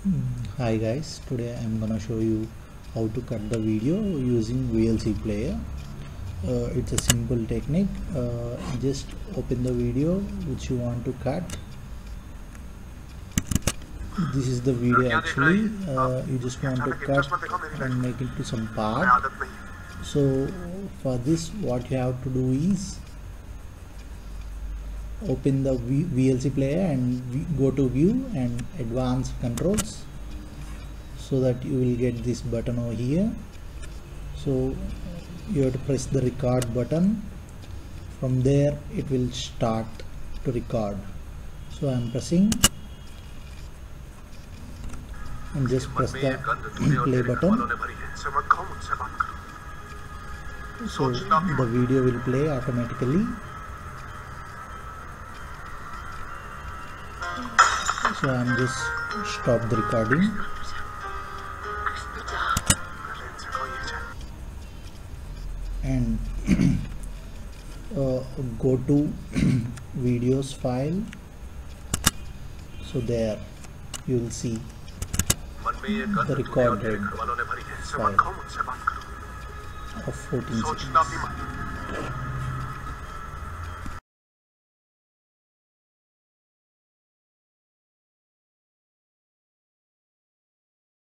Hi guys, today I'm gonna show you how to cut the video using VLC player. It's a simple technique. Just open the video which you want to cut. This is the video actually. You just want to cut and make it to some part. So for this what you have to do is open the VLC player and go to view and advanced controls, so that you will get this button over here. So you have to press the record button. From there it will start to record. So I'm pressing and just press the play button. So the video will play automatically. So I'm just stop the recording and go to videos file. So there you will see the recorded file of 14 seconds.